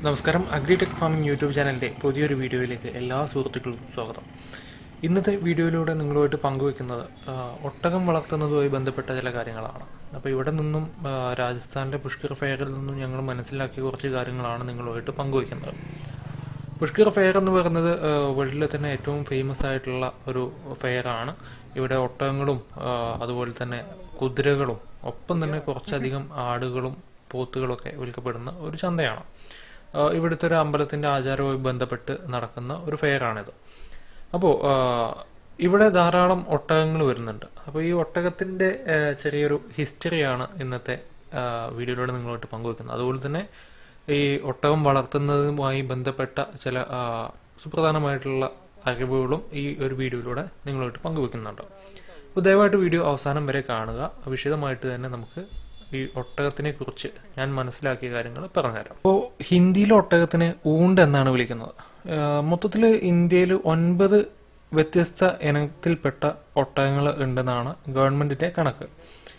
നമസ്കാരം. Agritech farming YouTube ചാനലിൻ്റെ പുതിയൊരു വീഡിയോയിലേക്ക് എല്ലാ സുഹൃത്തുക്കൾക്കും സ്വാഗതം. ഇന്നത്തെ വീഡിയോയിലൂടെ നിങ്ങളുമായിട്ട് പങ്കുവയ്ക്കുന്നത് ഒട്ടകം വളർത്തുന്നതുമായി ബന്ധപ്പെട്ട ചില കാര്യങ്ങളാണ്. അപ്പോൾ ഇവിടെ നിന്നും രാജസ്ഥാനിലെ പുഷ്കർ ഫെയറിൽ നിന്നും ഞങ്ങൾ മനസ്സിലാക്കിയ കുറച്ച് കാര്യങ്ങളാണ് നിങ്ങളുമായിട്ട് പങ്കുവയ്ക്കുന്നത്. പുഷ്കർ ഫെയർ എന്ന് പറയുന്നത് വേൾഡിലെ തന്നെ ഏറ്റവും ഫേമസ് ആയിട്ടുള്ള ഒരു ഫെയറാണ്. ഇവിടെ ഒട്ടകങ്ങളും അതുപോലെ തന്നെ കുതിരകളും ഒപ്പം തന്നെ കുറച്ചധികം ആടുകളും പോത്തുകളൊക്കെ വിൽക്കപ്പെടുന്ന ഒരു ചന്തയാണ്. ഇവിടുത്തെ ഒരു അമ്പലത്തിൻ്റെ ആചാരവുമായി ബന്ധപ്പെട്ട് നടക്കുന്ന ഒരു ഫെയറാണിത്. അപ്പോൾ ഇവിടെ ധാരാളം ഒട്ടകങ്ങൾ വരുന്നുണ്ട്. അപ്പോൾ ഈ ഒട്ടകത്തിൻ്റെ ചെറിയൊരു ഹിസ്റ്ററിയാണ് ഇന്നത്തെ വീഡിയോയിലൂടെ നിങ്ങളോട്ട് പങ്കുവെക്കുന്നത്. അതുപോലെ തന്നെ ഈ ഒട്ടകം വളർത്തുന്നതുമായി ബന്ധപ്പെട്ട ചില സുപ്രധാനമായിട്ടുള്ള അറിവുകളും ഈ ഒരു വീഡിയോയിലൂടെ നിങ്ങളോട്ട് പങ്കുവെക്കുന്നുണ്ട്. അപ്പോൾ ദയവായിട്ട് വീഡിയോ അവസാനം വരെ കാണുക. വിശദമായിട്ട് തന്നെ നമുക്ക് ഈ ഒട്ടകത്തിനെ കുറിച്ച് ഞാൻ മനസ്സിലാക്കിയ കാര്യങ്ങൾ പറഞ്ഞുതരാം. അപ്പോൾ ഹിന്ദിയിലെ ഒട്ടകത്തിനെ ഊണ്ട് എന്നാണ് വിളിക്കുന്നത്. മൊത്തത്തിൽ ഇന്ത്യയിൽ 9 വ്യത്യസ്ത ഇനത്തിൽപ്പെട്ട ഒട്ടകങ്ങൾ ഉണ്ടെന്നാണ് ഗവൺമെന്റിന്റെ കണക്ക്.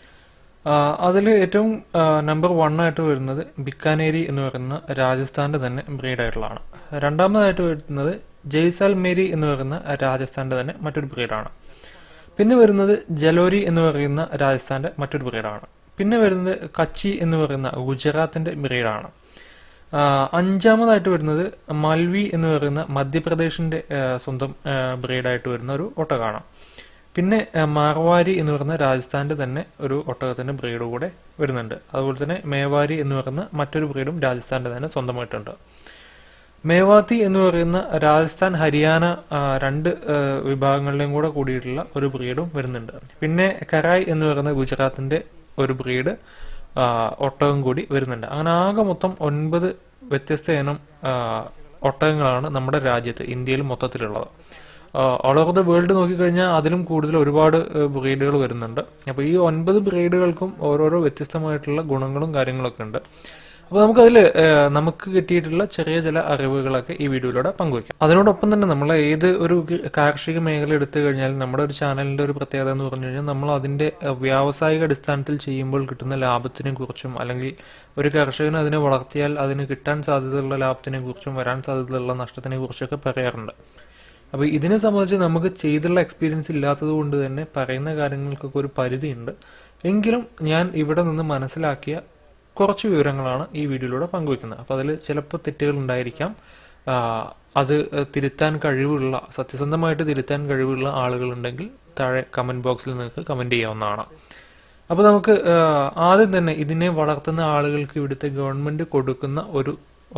അതിൽ ഏറ്റവും നമ്പർ 1 ആയിട്ട് വരുന്നത് ബിക്കാനേരി എന്ന് പറയുന്ന രാജസ്ഥാന്റെ തന്നെ ബ്രീഡായിട്ടുള്ളതാണ്. രണ്ടാമതായിട്ട് വരുന്നത് ജയ്സാൽമേരി എന്ന് പറയുന്ന രാജസ്ഥാന്റെ തന്നെ മറ്റൊരു ബ്രീഡാണ്. പിന്നെ വരുന്നത് ജലോരി എന്ന് പറയുന്ന രാജസ്ഥാന്റെ മറ്റൊരു ബ്രീഡാണ്. പിന്നെ വരുന്നത് കച്ചി എന്ന് പറയുന്ന ഗുജറാത്തിന്റെ ബ്രീഡാണ്. അഞ്ചാമതായിട്ട് വരുന്നത് മൽവി എന്ന് പറയുന്ന മധ്യപ്രദേശിന്റെ സ്വന്തം ബ്രീഡായിട്ട് വരുന്ന ഒരു ഒട്ടകമാണ്. പിന്നെ മാർവാരി എന്ന് പറയുന്ന രാജസ്ഥാന്റെ തന്നെ ഒരു ഒട്ടകത്തിന്റെ ബ്രീഡ് കൂടെ വരുന്നുണ്ട്. അതുപോലെ തന്നെ മേവാരി എന്ന് പറയുന്ന മറ്റൊരു ബ്രീഡും രാജസ്ഥാന്റെ തന്നെ സ്വന്തമായിട്ടുണ്ട്. മേവാത്തി എന്ന് പറയുന്ന രാജസ്ഥാൻ ഹരിയാന 2 വിഭാഗങ്ങളിലും കൂടെ കൂടിയിട്ടുള്ള ഒരു ബ്രീഡും വരുന്നുണ്ട്. പിന്നെ കരായ് എന്ന് പറയുന്ന ഗുജറാത്തിന്റെ ഒരു ബ്രീഡ് ഒട്ടകം കൂടി വരുന്നുണ്ട്. അങ്ങനെ ആകെ മൊത്തം 9 വ്യത്യസ്ത ഇനം ഒട്ടകങ്ങളാണ് നമ്മുടെ രാജ്യത്ത് ഇന്ത്യയിൽ മൊത്തത്തിലുള്ളത്. ഓൾ ഓവർ ദ വേൾഡ് നോക്കിക്കഴിഞ്ഞാൽ അതിലും കൂടുതൽ ഒരുപാട് ബ്രീഡുകൾ വരുന്നുണ്ട്. അപ്പോൾ ഈ 9 ബ്രീഡുകൾക്കും ഓരോരോ വ്യത്യസ്തമായിട്ടുള്ള ഗുണങ്ങളും കാര്യങ്ങളൊക്കെ ഉണ്ട്. അപ്പോൾ നമുക്ക് കിട്ടിയിട്ടുള്ള ചെറിയ ചില അറിവുകളൊക്കെ ഈ വീഡിയോയിലൂടെ പങ്കുവയ്ക്കാം. അതിനോടൊപ്പം തന്നെ നമ്മൾ ഏത് ഒരു കാർഷിക മേഖല എടുത്തു കഴിഞ്ഞാൽ നമ്മുടെ ഒരു ചാനലിന്റെ ഒരു പ്രത്യേകത എന്ന് പറഞ്ഞു കഴിഞ്ഞാൽ നമ്മൾ അതിന്റെ വ്യാവസായിക അടിസ്ഥാനത്തിൽ ചെയ്യുമ്പോൾ കിട്ടുന്ന ലാഭത്തിനെ കുറിച്ചും അല്ലെങ്കിൽ ഒരു കർഷകന് അതിനെ വളർത്തിയാൽ അതിന് കിട്ടാൻ സാധ്യതയുള്ള ലാഭത്തിനെ കുറിച്ചും വരാൻ സാധ്യതയുള്ള നഷ്ടത്തിനെ കുറിച്ചൊക്കെ പറയാറുണ്ട്. അപ്പോൾ ഇതിനെ സംബന്ധിച്ച് നമുക്ക് ചെയ്തുള്ള എക്സ്പീരിയൻസ് ഇല്ലാത്തത് കൊണ്ട് തന്നെ പറയുന്ന കാര്യങ്ങൾക്കൊക്കെ ഒരു പരിധിയുണ്ട്. എങ്കിലും ഞാൻ ഇവിടെ നിന്ന് മനസ്സിലാക്കിയ കുറച്ച് വിവരങ്ങളാണ് ഈ വീഡിയോയിലൂടെ പങ്കുവെക്കുന്നത്. അപ്പോൾ അതിൽ ചിലപ്പോൾ തെറ്റുകൾ ഉണ്ടായിരിക്കാം. അത് തിരുത്താൻ കഴിവുള്ള, സത്യസന്ധമായിട്ട് തിരുത്താൻ കഴിവുള്ള ആളുകളുണ്ടെങ്കിൽ താഴെ കമന്റ് ബോക്സിൽ നിങ്ങൾക്ക് കമന്റ് ചെയ്യാവുന്നതാണ്. അപ്പോൾ നമുക്ക് ആദ്യം തന്നെ ഇതിനെ വളർത്തുന്ന ആളുകൾക്ക് ഇവിടുത്തെ ഗവൺമെന്റ് കൊടുക്കുന്ന ഒരു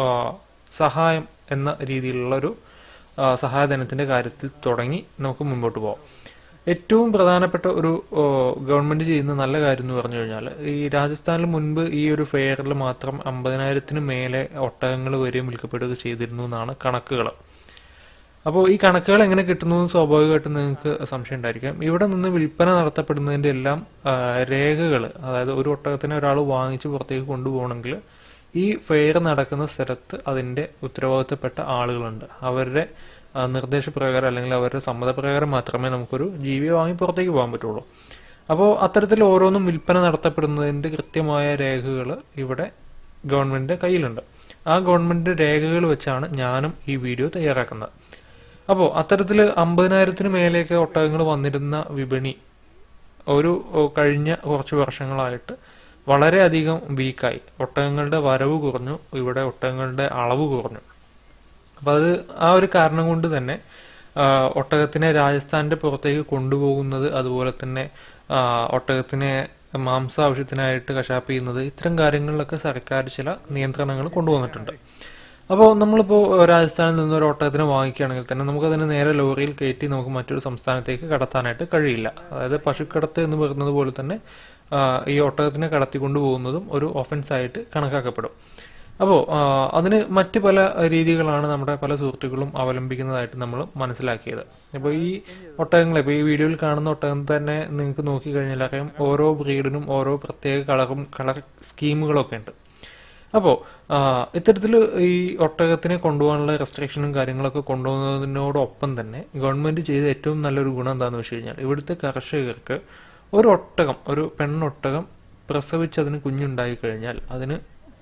സഹായം എന്ന രീതിയിലുള്ള ഒരു സഹായധനത്തിന്റെ കാര്യത്തിൽ തുടങ്ങി നമുക്ക് മുമ്പോട്ട് പോകാം. ഏറ്റവും പ്രധാനപ്പെട്ട ഒരു ഗവൺമെന്റ് ചെയ്യുന്ന നല്ല കാര്യം എന്ന് പറഞ്ഞു കഴിഞ്ഞാൽ ഈ രാജസ്ഥാനിൽ മുൻപ് ഈ ഒരു ഫെയറിൽ മാത്രം 50,000-ന് മേലെ ഒട്ടകങ്ങൾ വരെയും വിൽക്കപ്പെടുക ചെയ്തിരുന്നു എന്നാണ് കണക്കുകൾ. അപ്പോൾ ഈ കണക്കുകൾ എങ്ങനെ കിട്ടുന്നു എന്ന് സ്വാഭാവികമായിട്ടും നിങ്ങൾക്ക് സംശയം ഉണ്ടായിരിക്കാം. ഇവിടെ നിന്ന് വിൽപ്പന നടത്തപ്പെടുന്നതിന്റെ എല്ലാം രേഖകൾ, അതായത് ഒരു ഒട്ടകത്തിനെ ഒരാൾ വാങ്ങിച്ച് പുറത്തേക്ക് കൊണ്ടുപോകണമെങ്കിൽ ഈ ഫെയർ നടക്കുന്ന സ്ഥലത്ത് അതിന്റെ ഉത്തരവാദിത്തപ്പെട്ട ആളുകളുണ്ട്. അവരുടെ നിർദ്ദേശപ്രകാരം അല്ലെങ്കിൽ അവരുടെ സമ്മതപ്രകാരം മാത്രമേ നമുക്കൊരു ജീവിയെ വാങ്ങി പുറത്തേക്ക് പോകാൻ പറ്റുള്ളൂ. അപ്പോൾ അത്തരത്തിൽ ഓരോന്നും വിൽപ്പന നടത്തപ്പെടുന്നതിന്റെ കൃത്യമായ രേഖകൾ ഇവിടെ ഗവൺമെന്റിന്റെ കയ്യിലുണ്ട്. ആ ഗവൺമെന്റിന്റെ രേഖകൾ വെച്ചാണ് ഞാനും ഈ വീഡിയോ തയ്യാറാക്കുന്നത്. അപ്പോൾ അത്തരത്തിൽ 50,000-ന് മേലെയൊക്കെ ഒട്ടകങ്ങൾ വന്നിരുന്ന വിപണി ഒരു കഴിഞ്ഞ കുറച്ച് വർഷങ്ങളായിട്ട് വളരെയധികം വീക്കായി. ഒട്ടകങ്ങളുടെ വരവ് കുറഞ്ഞു, ഇവിടെ ഒട്ടകങ്ങളുടെ അളവ് കുറഞ്ഞു. അപ്പൊ അത് ആ ഒരു കാരണം കൊണ്ട് തന്നെ ഒട്ടകത്തിനെ രാജസ്ഥാന്റെ പുറത്തേക്ക് കൊണ്ടുപോകുന്നത്, അതുപോലെ തന്നെ ഒട്ടകത്തിനെ മാംസ ആവശ്യത്തിനായിട്ട് കശാപ്പ് ചെയ്യുന്നത്, ഇത്തരം കാര്യങ്ങളിലൊക്കെ സർക്കാർ ചില നിയന്ത്രണങ്ങൾ കൊണ്ടുവന്നിട്ടുണ്ട്. അപ്പോൾ നമ്മളിപ്പോൾ രാജസ്ഥാനിൽ നിന്ന് ഒരു ഒട്ടകത്തിനെ വാങ്ങിക്കുകയാണെങ്കിൽ തന്നെ നമുക്കതിന് നേരെ ലോറിയിൽ കയറ്റി നമുക്ക് മറ്റൊരു സംസ്ഥാനത്തേക്ക് കടത്താനായിട്ട് കഴിയില്ല. അതായത് പശുക്കടത്ത് എന്ന് പറയുന്നത് പോലെ തന്നെ ഈ ഒട്ടകത്തിനെ കടത്തിക്കൊണ്ടുപോകുന്നതും ഒരു ഒഫൻസ് ആയിട്ട് കണക്കാക്കപ്പെടും. അപ്പോൾ അതിന് മറ്റ് പല രീതികളാണ് നമ്മുടെ പല സുഹൃത്തുക്കളും അവലംബിക്കുന്നതായിട്ട് നമ്മൾ മനസ്സിലാക്കിയത്. അപ്പോൾ ഈ ഒട്ടകങ്ങളെ, ഇപ്പോൾ ഈ വീഡിയോയിൽ കാണുന്ന ഒട്ടകം തന്നെ നിങ്ങൾക്ക് നോക്കിക്കഴിഞ്ഞാൽ അറിയാം, ഓരോ ബ്രീഡിനും ഓരോ പ്രത്യേക കളർ സ്കീമുകളൊക്കെ ഉണ്ട്. അപ്പോൾ ഇത്തരത്തിൽ ഈ ഒട്ടകത്തിനെ കൊണ്ടുപോകാനുള്ള റെസ്ട്രിക്ഷനും കാര്യങ്ങളൊക്കെ കൊണ്ടുപോകുന്നതിനോടൊപ്പം തന്നെ ഗവൺമെന്റ് ചെയ്ത ഏറ്റവും നല്ലൊരു ഗുണം എന്താണെന്ന് വെച്ച് കഴിഞ്ഞാൽ ഇവിടുത്തെ കർഷകർക്ക് ഒരു പെണ്ണൊട്ടകം പ്രസവിച്ചതിന് കുഞ്ഞുണ്ടായി കഴിഞ്ഞാൽ അതിന്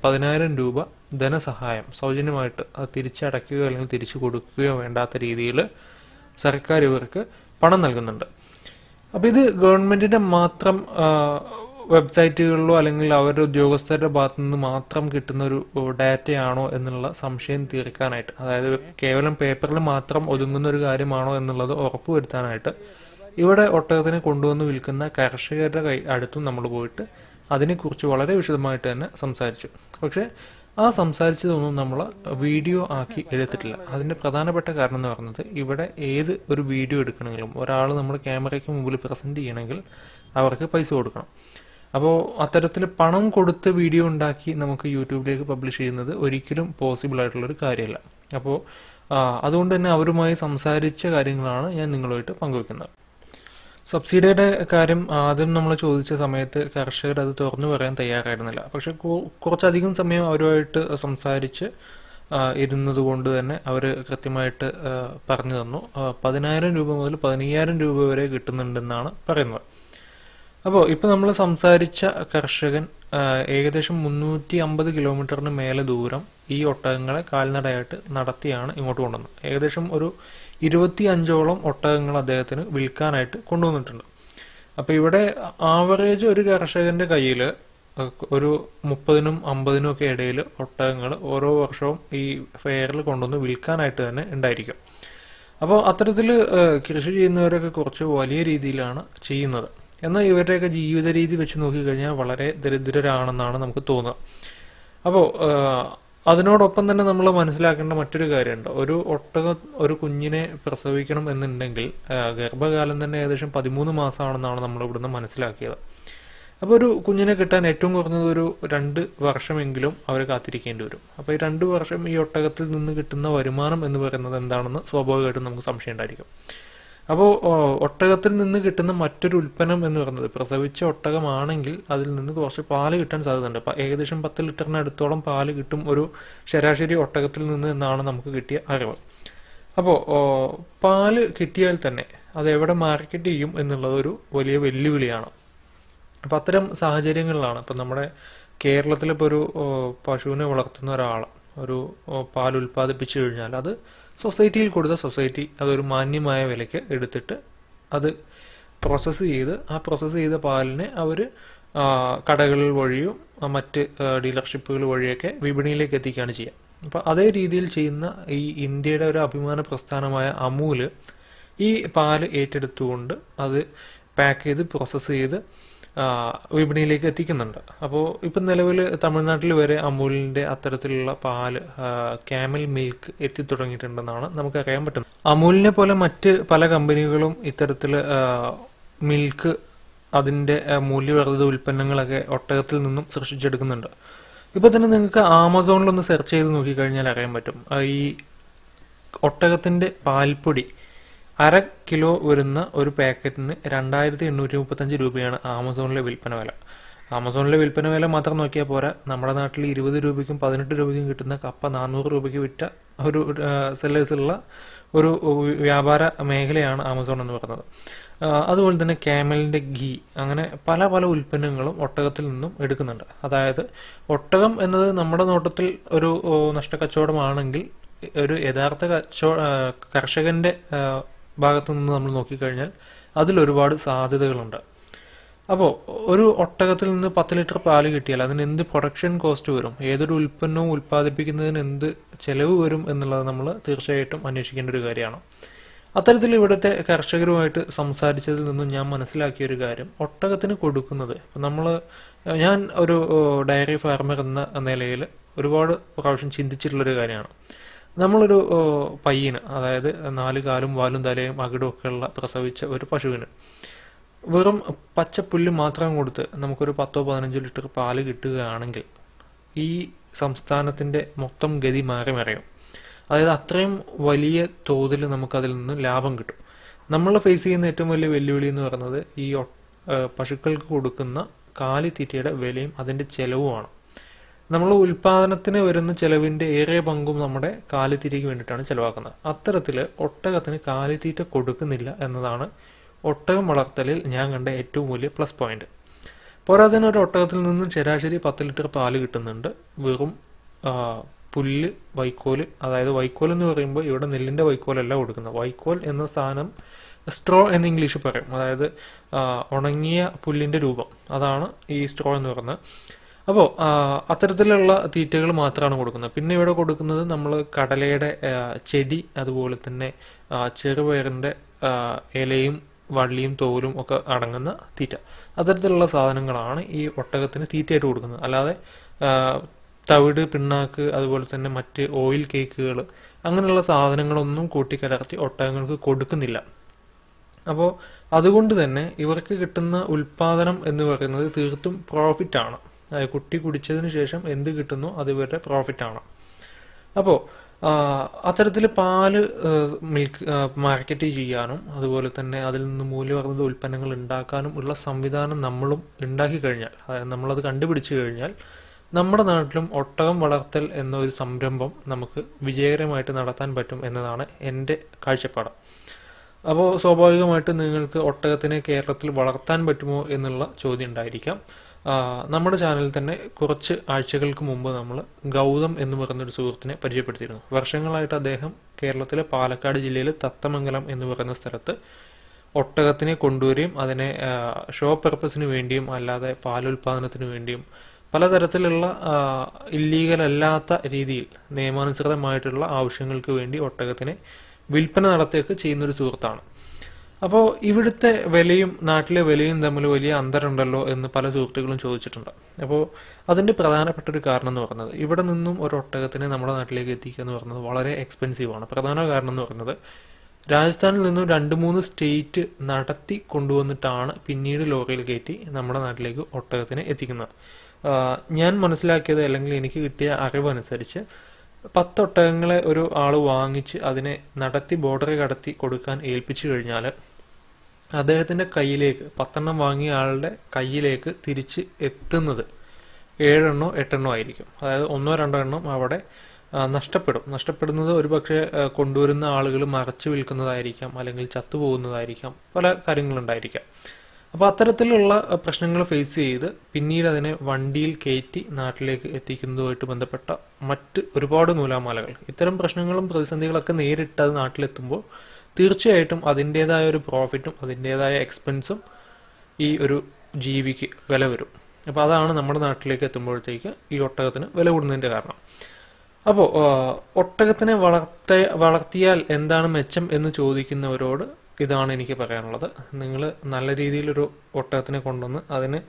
10,000 രൂപ ധനസഹായം സൗജന്യമായിട്ട് അത് തിരിച്ചടയ്ക്കുകയോ അല്ലെങ്കിൽ തിരിച്ചു കൊടുക്കുകയോ വേണ്ടാത്ത രീതിയിൽ സർക്കാർ ഇവർക്ക് പണം നൽകുന്നുണ്ട്. അപ്പോൾ ഇത് ഗവൺമെന്റിന്റെ മാത്രം വെബ്സൈറ്റുകളിലോ അല്ലെങ്കിൽ അവരുടെ ഉദ്യോഗസ്ഥരുടെ ഭാഗത്തു നിന്ന് മാത്രം കിട്ടുന്ന ഒരു ഡാറ്റയാണോ എന്നുള്ള സംശയം തീർക്കാനായിട്ട്, അതായത് കേവലം പേപ്പറിൽ മാത്രം ഒതുങ്ങുന്ന ഒരു കാര്യമാണോ എന്നുള്ളത് ഉറപ്പുവരുത്താനായിട്ട് ഇവിടെ ഒട്ടകത്തിനെ കൊണ്ടുവന്ന് വിൽക്കുന്ന കർഷകരുടെ അടുത്തും നമ്മൾ പോയിട്ട് അതിനെക്കുറിച്ച് വളരെ വിശദമായിട്ട് തന്നെ സംസാരിച്ചു. പക്ഷേ ആ സംസാരിച്ചതൊന്നും നമ്മൾ വീഡിയോ ആക്കി എടുത്തിട്ടില്ല. അതിൻ്റെ പ്രധാനപ്പെട്ട കാരണം എന്ന് പറയുന്നത്, ഇവിടെ ഏത് ഒരു വീഡിയോ എടുക്കണമെങ്കിലും ഒരാൾ നമ്മുടെ ക്യാമറയ്ക്ക് മുമ്പിൽ പ്രസൻറ്റ് ചെയ്യണമെങ്കിൽ അവർക്ക് പൈസ കൊടുക്കണം. അപ്പോൾ അത്തരത്തിൽ പണം കൊടുത്ത് വീഡിയോ ഉണ്ടാക്കി നമുക്ക് യൂട്യൂബിലേക്ക് പബ്ലിഷ് ചെയ്യുന്നത് ഒരിക്കലും പോസിബിൾ ആയിട്ടുള്ളൊരു കാര്യമല്ല. അപ്പോൾ അതുകൊണ്ട് തന്നെ അവരുമായി സംസാരിച്ച കാര്യങ്ങളാണ് ഞാൻ നിങ്ങളുമായിട്ട് പങ്കുവെക്കുന്നത്. സബ്സിഡിയുടെ കാര്യം ആദ്യം നമ്മൾ ചോദിച്ച സമയത്ത് കർഷകർ അത് തുറന്നു പറയാൻ തയ്യാറായിരുന്നില്ല. പക്ഷെ കുറച്ചധികം സമയം അവരുമായിട്ട് സംസാരിച്ച് ഇരുന്നത് കൊണ്ട് തന്നെ അവർ കൃത്യമായിട്ട് പറഞ്ഞു തന്നു. 10,000 രൂപ മുതൽ 15,000 രൂപ വരെ കിട്ടുന്നുണ്ടെന്നാണ് പറയുന്നത്. അപ്പോൾ ഇപ്പോൾ നമ്മൾ സംസാരിച്ച കർഷകൻ ഏകദേശം 350 കിലോമീറ്ററിന് മേലെ ദൂരം ഈ ഒട്ടകങ്ങളെ കാൽനടയായിട്ട് നടത്തിയാണ് ഇങ്ങോട്ട് കൊണ്ടുവന്നത്. ഏകദേശം ഒരു 25ഓളം ഒട്ടകങ്ങൾ അദ്ദേഹത്തിന് വിൽക്കാനായിട്ട് കൊണ്ടുവന്നിട്ടുണ്ട്. അപ്പോൾ ഇവിടെ ആവറേജ് ഒരു കർഷകന്റെ കയ്യിൽ ഒരു 30നും 50നും ഒക്കെ ഇടയിൽ ഒട്ടകങ്ങൾ ഓരോ വർഷവും ഈ ഫെയറിൽ കൊണ്ടുവന്ന് വിൽക്കാനായിട്ട് തന്നെ ഉണ്ടായിരിക്കും. അപ്പോൾ അത്തരത്തിൽ കൃഷി ചെയ്യുന്നവരൊക്കെ കുറച്ച് വലിയ രീതിയിലാണ് ചെയ്യുന്നത്. എന്നാൽ ഇവരുടെയൊക്കെ ജീവിത രീതി വെച്ച് നോക്കിക്കഴിഞ്ഞാൽ വളരെ ദരിദ്രരാണെന്നാണ് നമുക്ക് തോന്നുക. അപ്പോൾ അതിനോടൊപ്പം തന്നെ നമ്മൾ മനസ്സിലാക്കേണ്ട മറ്റൊരു കാര്യമുണ്ട്. ഒരു കുഞ്ഞിനെ പ്രസവിക്കണം എന്നുണ്ടെങ്കിൽ ഗർഭകാലം തന്നെ ഏകദേശം 13 മാസമാണെന്നാണ് നമ്മൾ ഇവിടുന്ന് മനസ്സിലാക്കിയത്. അപ്പോൾ ഒരു കുഞ്ഞിനെ കിട്ടാൻ ഏറ്റവും കുറഞ്ഞത് ഒരു 2 വർഷമെങ്കിലും അവർ കാത്തിരിക്കേണ്ടി വരും. അപ്പോൾ ഈ 2 വർഷം ഈ ഒട്ടകത്തിൽ നിന്ന് കിട്ടുന്ന വരുമാനം എന്ന് പറയുന്നത് എന്താണെന്ന് സ്വാഭാവികമായിട്ടും നമുക്ക് സംശയം ഉണ്ടായിരിക്കും. അപ്പോൾ ഒട്ടകത്തിൽ നിന്ന് കിട്ടുന്ന മറ്റൊരു ഉൽപ്പന്നം എന്ന് പറയുന്നത്, പ്രസവിച്ച ഒട്ടകമാണെങ്കിൽ അതിൽ നിന്ന് കുറച്ച് പാല് കിട്ടാൻ സാധ്യതയുണ്ട്. ഏകദേശം 10 ലിറ്ററിനടുത്തോളം പാല് കിട്ടും ഒരു ശരാശരി ഒട്ടകത്തിൽ നിന്ന് എന്നാണ് നമുക്ക് കിട്ടിയ അറിവ്. അപ്പോൾ പാല് കിട്ടിയാൽ തന്നെ അത് എവിടെ മാർക്കറ്റ് ചെയ്യും എന്നുള്ളത് ഒരു വലിയ വെല്ലുവിളിയാണ്. അപ്പം അത്തരം സാഹചര്യങ്ങളിലാണ് ഇപ്പം നമ്മുടെ കേരളത്തിലിപ്പോൾ ഒരു പശുവിനെ വളർത്തുന്ന ഒരാൾ ഒരു പാൽ ഉൽപ്പാദിപ്പിച്ചു കഴിഞ്ഞാൽ അത് സൊസൈറ്റിയിൽ കൊടുത്ത സൊസൈറ്റി അതൊരു മാന്യമായ വിലയ്ക്ക് എടുത്തിട്ട് അത് പ്രോസസ്സ് ചെയ്ത് ആ പ്രോസസ്സ് ചെയ്ത പാലിനെ അവർ കടകളിൽ വഴിയും മറ്റ് ഡീലർഷിപ്പുകൾ വഴിയൊക്കെ വിപണിയിലേക്ക് എത്തിക്കുകയാണ് ചെയ്യുക. അപ്പോൾ അതേ രീതിയിൽ ചെയ്യുന്ന ഈ ഇന്ത്യയുടെ ഒരു അഭിമാന പ്രസ്ഥാനമായ അമൂൽ ഈ പാല് ഏറ്റെടുത്തുകൊണ്ട് അത് പാക്ക് ചെയ്ത് പ്രോസസ്സ് ചെയ്ത് വിപണിയിലേക്ക് എത്തിക്കുന്നുണ്ട്. അപ്പോൾ ഇപ്പം നിലവിൽ തമിഴ്നാട്ടിൽ വരെ അമൂലിൻ്റെ അത്തരത്തിലുള്ള പാല് ക്യാമൽ മിൽക്ക് എത്തിത്തുടങ്ങിയിട്ടുണ്ടെന്നാണ് നമുക്കറിയാൻ പറ്റുന്നത്. അമൂലിനെ പോലെ മറ്റ് പല കമ്പനികളും ഇത്തരത്തിൽ മിൽക്ക് അതിൻ്റെ മൂല്യവർദ്ധിത ഉൽപ്പന്നങ്ങളൊക്കെ ഒട്ടകത്തിൽ നിന്നും സൃഷ്ടിച്ചെടുക്കുന്നുണ്ട്. ഇപ്പോൾ തന്നെ നിങ്ങൾക്ക് ആമസോണിലൊന്ന് സെർച്ച് ചെയ്ത് നോക്കിക്കഴിഞ്ഞാൽ അറിയാൻ പറ്റും. ഈ ഒട്ടകത്തിൻ്റെ പാൽപ്പൊടി 1/2 കിലോ വരുന്ന ഒരു പാക്കറ്റിന് 2,835 രൂപയാണ് ആമസോണിലെ വിൽപ്പന വില. ആമസോണിലെ വിൽപ്പന വില മാത്രം നോക്കിയാൽ പോരാ, നമ്മുടെ നാട്ടിൽ 20 രൂപയ്ക്കും 18 രൂപയ്ക്കും കിട്ടുന്ന കപ്പ 400 രൂപയ്ക്ക് വിറ്റ ഒരു സെല്ലേഴ്സുള്ള ഒരു വ്യാപാര മേഖലയാണ് ആമസോൺ എന്ന് പറയുന്നത്. അതുപോലെ തന്നെ ക്യാമലിൻ്റെ ഗീ, അങ്ങനെ പല പല ഉൽപ്പന്നങ്ങളും ഒട്ടകത്തിൽ നിന്നും എടുക്കുന്നുണ്ട്. അതായത് ഒട്ടകം എന്നത് നമ്മുടെ നോട്ടത്തിൽ ഒരു നഷ്ടക്കച്ചവടമാണെങ്കിൽ ഒരു യഥാർത്ഥ കർഷകന്റെ ഭാഗത്തു നിന്ന് നമ്മൾ നോക്കിക്കഴിഞ്ഞാൽ അതിലൊരുപാട് സാധ്യതകളുണ്ട്. അപ്പോൾ ഒരു ഒട്ടകത്തിൽ നിന്ന് 10 ലിറ്റർ പാല് കിട്ടിയാൽ അതിന് എന്ത് പ്രൊഡക്ഷൻ കോസ്റ്റ് വരും, ഏതൊരു ഉൽപ്പന്നവും ഉൽപ്പാദിപ്പിക്കുന്നതിന് എന്ത് ചെലവ് വരും എന്നുള്ളത് നമ്മൾ തീർച്ചയായിട്ടും അന്വേഷിക്കേണ്ട ഒരു കാര്യമാണ്. അത്തരത്തിൽ ഇവിടുത്തെ കർഷകരുമായിട്ട് സംസാരിച്ചതിൽ നിന്നും ഞാൻ മനസ്സിലാക്കിയൊരു കാര്യം, ഒട്ടകത്തിന് കൊടുക്കുന്നത് ഞാൻ ഒരു ഡയറി ഫാർമർ എന്ന നിലയിൽ ഒരുപാട് പ്രാവശ്യം ചിന്തിച്ചിട്ടുള്ളൊരു കാര്യമാണ്. നമ്മളൊരു പയ്യന്, അതായത് 4 കാലും വാലും തലയും അകിടും ഒക്കെയുള്ള പ്രസവിച്ച ഒരു പശുവിന് വെറും പച്ചപ്പുല്ല് മാത്രം കൊടുത്ത് നമുക്കൊരു 10-15 ലിറ്റർ പാല് കിട്ടുകയാണെങ്കിൽ ഈ സംസ്ഥാനത്തിൻ്റെ മൊത്തം ഗതി മാറി മറിയും. അതായത് അത്രയും വലിയ തോതിൽ നമുക്കതിൽ നിന്ന് ലാഭം കിട്ടും. നമ്മൾ ഫേസ് ചെയ്യുന്ന ഏറ്റവും വലിയ വെല്ലുവിളി എന്ന് പറയുന്നത് ഈ പശുക്കൾക്ക് കൊടുക്കുന്ന കാലിത്തീറ്റയുടെ വിലയും അതിൻ്റെ ചെലവുമാണ്. നമ്മൾ ഉൽപ്പാദനത്തിന് വരുന്ന ചെലവിൻ്റെ ഏറിയ പങ്കും നമ്മുടെ കാലിത്തീറ്റയ്ക്ക് വേണ്ടിയിട്ടാണ് ചിലവാക്കുന്നത്. അത്തരത്തിൽ ഒട്ടകത്തിന് കാലിത്തീറ്റ കൊടുക്കുന്നില്ല എന്നതാണ് ഒട്ടകം വളർത്തലിൽ ഞാൻ കണ്ട ഏറ്റവും വലിയ പ്ലസ് പോയിന്റ്. പോരാതെ ഒരു ഒട്ടകത്തിൽ നിന്നും ശരാശരി 10 ലിറ്റർ പാല് കിട്ടുന്നുണ്ട് വെറും പുല്ല്, വൈക്കോല്. അതായത് വൈക്കോൽ എന്ന് പറയുമ്പോൾ ഇവിടെ നെല്ലിന്റെ വൈക്കോലല്ല കൊടുക്കുന്നത്. വൈക്കോൽ എന്ന സാധനം സ്ട്രോ എന്ന് ഇംഗ്ലീഷിൽ പറയും. അതായത് ഉണങ്ങിയ പുല്ലിന്റെ രൂപം, അതാണ് ഈ സ്ട്രോ എന്ന് പറയുന്നത്. അപ്പോൾ അത്തരത്തിലുള്ള തീറ്റകൾ മാത്രമാണ് കൊടുക്കുന്നത്. പിന്നെ ഇവിടെ കൊടുക്കുന്നത് നമ്മൾ കടലയുടെ ചെടി, അതുപോലെ തന്നെ ചെറുപയറിന്റെ ഇലയും വള്ളിയും തോലും ഒക്കെ അടങ്ങുന്ന തീറ്റ, അത്തരത്തിലുള്ള സാധനങ്ങളാണ് ഈ ഒട്ടകത്തിന് തീറ്റയായിട്ട് കൊടുക്കുന്നത്. അല്ലാതെ തവിട്, പിണ്ണാക്ക്, അതുപോലെ തന്നെ മറ്റ് ഓയിൽ കേക്കുകൾ, അങ്ങനെയുള്ള സാധനങ്ങളൊന്നും കൂട്ടിക്കലർത്തി ഒട്ടകങ്ങൾക്ക് കൊടുക്കുന്നില്ല. അപ്പോൾ അതുകൊണ്ട് തന്നെ ഇവർക്ക് കിട്ടുന്ന ഉൽപാദനം എന്ന് പറയുന്നത് തീർത്തും പ്രോഫിറ്റ് ആണ്. അതായത് കുട്ടി കുടിച്ചതിന് ശേഷം എന്ത് കിട്ടുന്നു അത് ഇവരുടെ പ്രോഫിറ്റ് ആണ്. അപ്പോൾ അത്തരത്തിൽ പാല് മിൽക്ക് മാർക്കറ്റ് ചെയ്യാനും അതുപോലെ തന്നെ അതിൽ നിന്ന് മൂല്യവർദ്ധിത ഉൽപ്പന്നങ്ങൾ ഉണ്ടാക്കാനും ഉള്ള സംവിധാനം നമ്മളും ഉണ്ടാക്കി കഴിഞ്ഞാൽ, അതായത് നമ്മളത് കണ്ടുപിടിച്ചു കഴിഞ്ഞാൽ നമ്മുടെ നാട്ടിലും ഒട്ടകം വളർത്തൽ എന്നൊരു സംരംഭം നമുക്ക് വിജയകരമായിട്ട് നടത്താൻ പറ്റും എന്നതാണ് എൻ്റെ കാഴ്ചപ്പാട്. അപ്പോൾ സ്വാഭാവികമായിട്ട് നിങ്ങൾക്ക് ഒട്ടകത്തിനെ കേരളത്തിൽ വളർത്താൻ പറ്റുമോ എന്നുള്ള ചോദ്യം ഉണ്ടായിരിക്കാം. നമ്മുടെ ചാനലിൽ തന്നെ കുറച്ച് ആഴ്ചകൾക്ക് മുമ്പ് നമ്മൾ ഗൗതം എന്ന് പറയുന്നൊരു സുഹൃത്തിനെ പരിചയപ്പെടുത്തിയിരുന്നു. വർഷങ്ങളായിട്ട് അദ്ദേഹം കേരളത്തിലെ പാലക്കാട് ജില്ലയിലെ തത്തമംഗലം എന്ന് പറയുന്ന സ്ഥലത്ത് ഒട്ടകത്തിനെ കൊണ്ടുവരികയും അതിനെ ഷോ പർപ്പസിന് വേണ്ടിയും അല്ലാതെ പാലുൽപാദനത്തിന് വേണ്ടിയും പലതരത്തിലുള്ള ഇല്ലീഗൽ അല്ലാത്ത രീതിയിൽ നിയമാനുസൃതമായിട്ടുള്ള ആവശ്യങ്ങൾക്ക് വേണ്ടി ഒട്ടകത്തിനെ വിൽപ്പന നടത്തുകയൊക്കെ ചെയ്യുന്നൊരു സുഹൃത്താണ്. അപ്പോൾ ഇവിടുത്തെ വിലയും നാട്ടിലെ വിലയും തമ്മിൽ വലിയ അന്തരമുണ്ടല്ലോ എന്ന് പല സുഹൃത്തുക്കളും ചോദിച്ചിട്ടുണ്ട്. അപ്പോൾ അതിൻ്റെ പ്രധാനപ്പെട്ട ഒരു കാരണം എന്ന് പറയുന്നത്, ഇവിടെ നിന്നും ഒരു ഒട്ടകത്തിനെ നമ്മുടെ നാട്ടിലേക്ക് എത്തിക്കുക എന്ന് പറയുന്നത് വളരെ എക്സ്പെൻസീവ് ആണ്. പ്രധാന കാരണം എന്ന് പറയുന്നത്, രാജസ്ഥാനിൽ നിന്നും 2-3 സ്റ്റേറ്റ് നടത്തി കൊണ്ടുവന്നിട്ടാണ് പിന്നീട് ലോറിയിൽ കയറ്റി നമ്മുടെ നാട്ടിലേക്ക് ഒട്ടകത്തിനെ എത്തിക്കുന്നത്. ഞാൻ മനസ്സിലാക്കിയത് അല്ലെങ്കിൽ എനിക്ക് കിട്ടിയ അറിവനുസരിച്ച് 10 ഒട്ടകങ്ങളെ ഒരു ആള് വാങ്ങിച്ച് അതിനെ നടത്തി ബോർഡർ കടത്തി കൊടുക്കാൻ ഏൽപ്പിച്ചു കഴിഞ്ഞാൽ അദ്ദേഹത്തിന്റെ കയ്യിലേക്ക് 10 വാങ്ങിയ ആളുടെ കയ്യിലേക്ക് തിരിച്ച് എത്തുന്നത് 7 8 ആയിരിക്കും. അതായത് 1-2 അവിടെ നഷ്ടപ്പെടുന്നത് ഒരുപക്ഷെ കൊണ്ടുവരുന്ന ആളുകൾ മറച്ചു വിൽക്കുന്നതായിരിക്കാം, അല്ലെങ്കിൽ ചത്തുപോകുന്നതായിരിക്കാം, പല കാര്യങ്ങളുണ്ടായിരിക്കാം. അപ്പോൾ അത്തരത്തിലുള്ള പ്രശ്നങ്ങൾ ഫേസ് ചെയ്ത് പിന്നീട് അതിനെ വണ്ടിയിൽ കയറ്റി നാട്ടിലേക്ക് എത്തിക്കുന്നതുമായിട്ട് ബന്ധപ്പെട്ട മറ്റ് ഒരുപാട് നൂലാമാലകൾ, ഇത്തരം പ്രശ്നങ്ങളും പ്രതിസന്ധികളൊക്കെ നേരിട്ട് അത് നാട്ടിലെത്തുമ്പോൾ തീർച്ചയായിട്ടും അതിൻ്റെതായ ഒരു പ്രോഫിറ്റും അതിൻ്റെതായ എക്സ്പെൻസും ഈ ഒരു ജീവിക്ക് വില വരും. അപ്പോൾ അതാണ് നമ്മുടെ നാട്ടിലേക്ക് എത്തുമ്പോഴത്തേക്ക് ഈ ഒട്ടകത്തിന് വില കൂടുന്നതിൻ്റെ കാരണം. അപ്പോൾ ഒട്ടകത്തിനെ വളർത്തിയാൽ എന്താണ് മെച്ചം എന്ന് ചോദിക്കുന്നവരോട് ഇതാണ് എനിക്ക് പറയാനുള്ളത്. നിങ്ങൾ നല്ല രീതിയിലൊരു ഒട്ടകത്തിനെ കൊണ്ടുവന്ന് അതിന്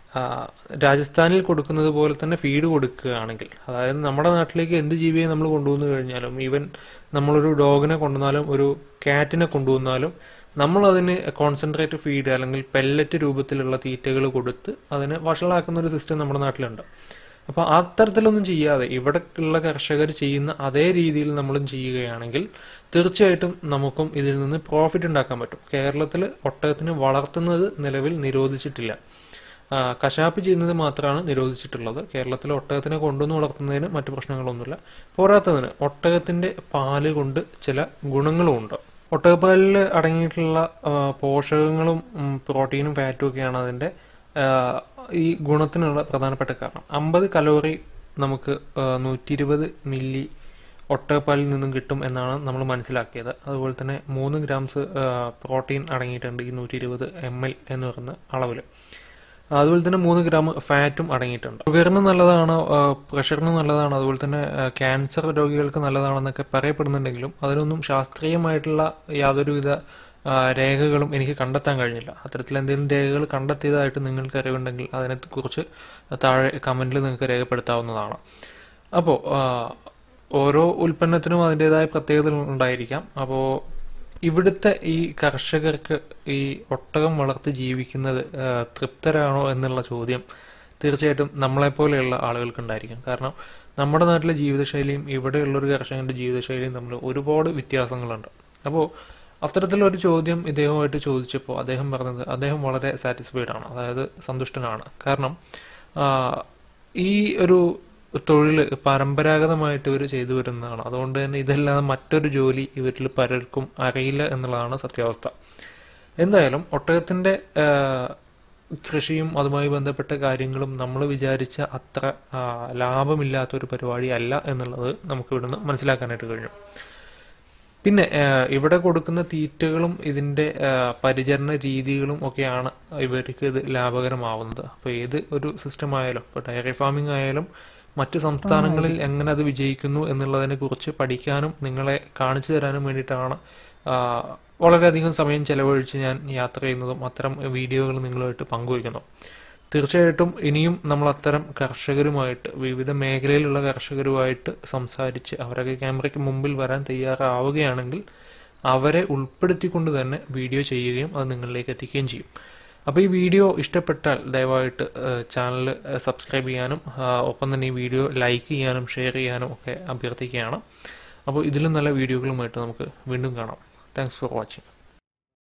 രാജസ്ഥാനിൽ കൊടുക്കുന്നത് പോലെ തന്നെ ഫീഡ് കൊടുക്കുകയാണെങ്കിൽ, അതായത് നമ്മുടെ നാട്ടിലേക്ക് എന്ത് ജീവിയെ നമ്മൾ കൊണ്ടുവന്നു കഴിഞ്ഞാലും, ഈവൻ നമ്മളൊരു ഡോഗിനെ കൊണ്ടുവന്നാലും ഒരു ക്യാറ്റിനെ കൊണ്ടുവന്നാലും നമ്മളതിന് കോൺസെൻട്രേറ്റ് ഫീഡ് അല്ലെങ്കിൽ പെല്ലറ്റ് രൂപത്തിലുള്ള തീറ്റകൾ കൊടുത്ത് അതിനെ വഷളാക്കുന്ന ഒരു സിസ്റ്റം നമ്മുടെ നാട്ടിലുണ്ട്. അപ്പോൾ അത്തരത്തിലൊന്നും ചെയ്യാതെ ഇവിടെ ഉള്ള കർഷകർ ചെയ്യുന്ന അതേ രീതിയിൽ നമ്മളും ചെയ്യുകയാണെങ്കിൽ തീർച്ചയായിട്ടും നമുക്കും ഇതിൽ നിന്ന് പ്രോഫിറ്റ് ഉണ്ടാക്കാൻ പറ്റും. കേരളത്തിൽ ഒട്ടകത്തിന് വളർത്തുന്നത് നിലവിൽ നിരോധിച്ചിട്ടില്ല, കശാപ്പ് ചെയ്യുന്നത് മാത്രമാണ് നിരോധിച്ചിട്ടുള്ളത്. കേരളത്തിൽ ഒട്ടകത്തിനെ കൊണ്ടുവന്ന് വളർത്തുന്നതിന് മറ്റു പ്രശ്നങ്ങളൊന്നുമില്ല. പോരാത്തതിന് ഒട്ടകത്തിന്റെ പാല് കൊണ്ട് ചില ഗുണങ്ങളും ഉണ്ട്. ഒട്ടകപ്പാലിൽ അടങ്ങിയിട്ടുള്ള പോഷകങ്ങളും പ്രോട്ടീനും ഫാറ്റും ഒക്കെയാണ് അതിന്റെ ഈ ഗുണത്തിനുള്ള പ്രധാനപ്പെട്ട കാരണം. 50 കലോറി നമുക്ക് 120 മില്ലി ഒട്ടകപ്പാലിൽ നിന്നും കിട്ടും എന്നാണ് നമ്മൾ മനസ്സിലാക്കിയത്. അതുപോലെ തന്നെ 3 ഗ്രാംസ് പ്രോട്ടീൻ അടങ്ങിയിട്ടുണ്ട് ഈ 120 ml എന്ന് പറയുന്ന അളവിൽ. അതുപോലെ തന്നെ 3 ഗ്രാം ഫാറ്റും അടങ്ങിയിട്ടുണ്ട്. ഷുഗറിന് നല്ലതാണ്, പ്രഷറിന് നല്ലതാണ്, അതുപോലെ തന്നെ ക്യാൻസർ രോഗികൾക്ക് നല്ലതാണെന്നൊക്കെ പറയപ്പെടുന്നുണ്ടെങ്കിലും അതിനൊന്നും ശാസ്ത്രീയമായിട്ടുള്ള യാതൊരുവിധ രേഖകളും എനിക്ക് കണ്ടെത്താൻ കഴിഞ്ഞില്ല. അത്തരത്തിൽ എന്തെങ്കിലും രേഖകൾ കണ്ടെത്തിയതായിട്ട് നിങ്ങൾക്ക് അറിവുണ്ടെങ്കിൽ അതിനെക്കുറിച്ച് താഴെ കമന്റിൽ നിങ്ങൾക്ക് രേഖപ്പെടുത്താവുന്നതാണ്. അപ്പോൾ ഓരോ ഉൽപ്പന്നത്തിനും അതിൻ്റെതായ പ്രത്യേകതകൾ ഉണ്ടായിരിക്കാം. അപ്പോൾ ഇവിടുത്തെ ഈ കർഷകർക്ക് ഈ ഒട്ടകം വളർത്തി ജീവിക്കുന്നത് തൃപ്തരാണോ എന്നുള്ള ചോദ്യം തീർച്ചയായിട്ടും നമ്മളെപ്പോലെയുള്ള ആളുകൾക്കുണ്ടായിരിക്കും. കാരണം നമ്മുടെ നാട്ടിലെ ജീവിതശൈലിയും ഇവിടെയുള്ളൊരു കർഷകന്റെ ജീവിതശൈലിയും തമ്മിൽ ഒരുപാട് വ്യത്യാസങ്ങളുണ്ട്. അപ്പോൾ അത്തരത്തിലൊരു ചോദ്യം ഇദ്ദേഹമായിട്ട് ചോദിച്ചപ്പോൾ അദ്ദേഹം പറഞ്ഞത് അദ്ദേഹം വളരെ സാറ്റിസ്ഫൈഡ് ആണ്, അതായത് സന്തുഷ്ടനാണ്. കാരണം ഈ ഒരു തൊഴിൽ പരമ്പരാഗതമായിട്ട് ഇവർ ചെയ്തു വരുന്നതാണ്. അതുകൊണ്ട് തന്നെ ഇതല്ലാതെ മറ്റൊരു ജോലി ഇവരിൽ പലർക്കും അറിയില്ല എന്നുള്ളതാണ് സത്യാവസ്ഥ. എന്തായാലും ഒട്ടകത്തിന്റെ കൃഷിയും അതുമായി ബന്ധപ്പെട്ട കാര്യങ്ങളും നമ്മൾ വിചാരിച്ച അത്ര ലാഭമില്ലാത്തൊരു പരിപാടി അല്ല എന്നുള്ളത് നമുക്ക് ഇവിടുന്ന് മനസ്സിലാക്കാനായിട്ട് കഴിഞ്ഞു. പിന്നെ ഇവിടെ കൊടുക്കുന്ന തീറ്റകളും ഇതിൻ്റെ പരിചരണ രീതികളും ഒക്കെയാണ് ഇവർക്ക് ഇത് ലാഭകരമാവുന്നത്. അപ്പോൾ ഏത് ഒരു സിസ്റ്റം ആയാലും, ഇപ്പോൾ ഡയറി ഫാമിംഗ് ആയാലും മറ്റ് സംസ്ഥാനങ്ങളിൽ എങ്ങനെ അത് വിജയിക്കുന്നു എന്നുള്ളതിനെ കുറിച്ച് പഠിക്കാനും നിങ്ങളെ കാണിച്ചു തരാനും വേണ്ടിയിട്ടാണ് വളരെയധികം സമയം ചെലവഴിച്ച് ഞാൻ യാത്ര ചെയ്യുന്നതും അത്തരം വീഡിയോകൾ നിങ്ങളുമായിട്ട് പങ്കുവയ്ക്കുന്നു. തീർച്ചയായിട്ടും ഇനിയും നമ്മൾ അത്തരം കർഷകരുമായിട്ട്, വിവിധ മേഖലയിലുള്ള കർഷകരുമായിട്ട് സംസാരിച്ച് അവരൊക്കെ ക്യാമറയ്ക്ക് മുമ്പിൽ വരാൻ തയ്യാറാവുകയാണെങ്കിൽ അവരെ ഉൾപ്പെടുത്തിക്കൊണ്ട് തന്നെ വീഡിയോ ചെയ്യുകയും അത് നിങ്ങളിലേക്ക് എത്തിക്കുകയും ചെയ്യും. അപ്പോൾ ഈ വീഡിയോ ഇഷ്ടപ്പെട്ടാൽ ദയവായിട്ട് ചാനൽ സബ്സ്ക്രൈബ് ചെയ്യാനും ഒപ്പം തന്നെ ഈ വീഡിയോ ലൈക്ക് ചെയ്യാനും ഷെയർ ചെയ്യാനും ഒക്കെ അഭ്യർത്ഥിക്കുകയാണ്. അപ്പോൾ ഇതിലും നല്ല വീഡിയോകളുമായിട്ട് നമുക്ക് വീണ്ടും കാണാം. Thanks for watching.